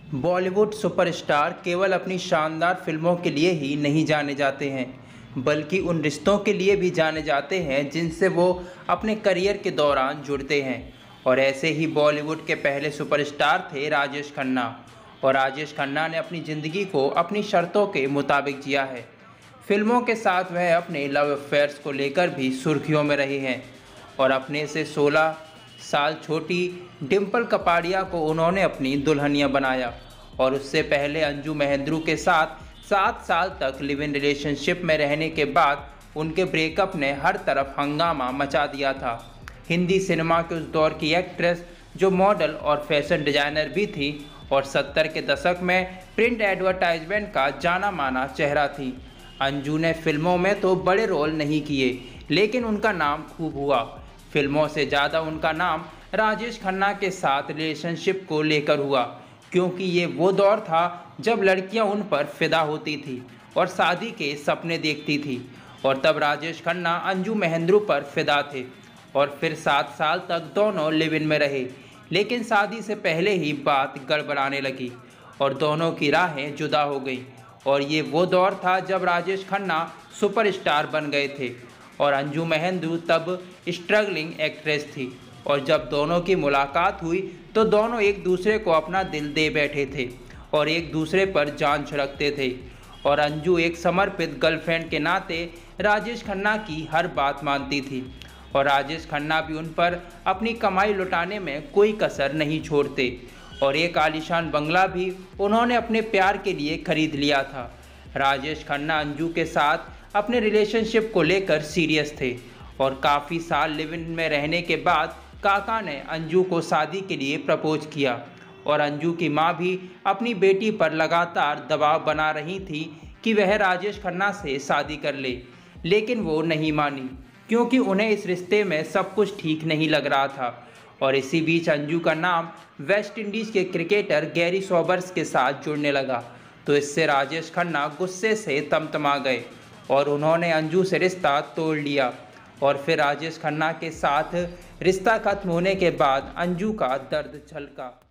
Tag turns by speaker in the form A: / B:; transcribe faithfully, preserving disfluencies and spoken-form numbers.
A: Bollywood superstar केवल अपनी शानदार फिल्मों के लिए ही नहीं जाने जाते हैं, बल्कि उन रिश्तों के लिए भी जाने जाते हैं जिनसे वो अपने करियर के दौरान जुड़ते हैं। और ऐसे ही बॉलीवुड के पहले सुपरस्टार थे राजेश खन्ना। और राजेश खन्ना ने अपनी ज़िंदगी को अपनी शर्तों के मुताबिक जिया है। फिल्मों के साथ वह अपने लव अफेयर्स को लेकर भी सुर्खियों में रहे हैं। और अपने से सोलह साल छोटी डिम्पल कपाड़िया को उन्होंने अपनी दुल्हनिया बनाया। और उससे पहले अंजू महेंद्रू के साथ सात साल तक लिव इन रिलेशनशिप में रहने के बाद उनके ब्रेकअप ने हर तरफ हंगामा मचा दिया था। हिंदी सिनेमा के उस दौर की एक्ट्रेस जो मॉडल और फैशन डिजाइनर भी थी और सत्तर के दशक में प्रिंट एडवर्टाइजमेंट का जाना माना चेहरा थी। अंजू ने फिल्मों में तो बड़े रोल नहीं किए, लेकिन उनका नाम खूब हुआ। फिल्मों से ज़्यादा उनका नाम राजेश खन्ना के साथ रिलेशनशिप को लेकर हुआ, क्योंकि ये वो दौर था जब लड़कियां उन पर फिदा होती थी और शादी के सपने देखती थी। और तब राजेश खन्ना अंजू महेंद्रू पर फिदा थे और फिर सात साल तक दोनों लिव इन में रहे। लेकिन शादी से पहले ही बात गड़बड़ाने लगी और दोनों की राहें जुदा हो गई। और ये वो दौर था जब राजेश खन्ना सुपरस्टार बन गए थे और अंजू महेंद्रू तब स्ट्रगलिंग एक्ट्रेस थी। और जब दोनों की मुलाकात हुई तो दोनों एक दूसरे को अपना दिल दे बैठे थे और एक दूसरे पर जान छिड़कते थे। और अंजू एक समर्पित गर्लफ्रेंड के नाते राजेश खन्ना की हर बात मानती थी और राजेश खन्ना भी उन पर अपनी कमाई लुटाने में कोई कसर नहीं छोड़ते। और एक आलीशान बंगला भी उन्होंने अपने प्यार के लिए खरीद लिया था। राजेश खन्ना अंजू के साथ अपने रिलेशनशिप को लेकर सीरियस थे और काफ़ी साल लिव इन में रहने के बाद काका ने अंजू को शादी के लिए प्रपोज किया। और अंजू की मां भी अपनी बेटी पर लगातार दबाव बना रही थी कि वह राजेश खन्ना से शादी कर ले, लेकिन वो नहीं मानी क्योंकि उन्हें इस रिश्ते में सब कुछ ठीक नहीं लग रहा था। और इसी बीच अंजू का नाम वेस्ट इंडीज़ के क्रिकेटर गैरी सोबर्स के साथ जुड़ने लगा, तो इससे राजेश खन्ना गुस्से से तमतमा गए और उन्होंने अंजू से रिश्ता तोड़ लिया। और फिर राजेश खन्ना के साथ रिश्ता खत्म होने के बाद अंजू का दर्द छलका।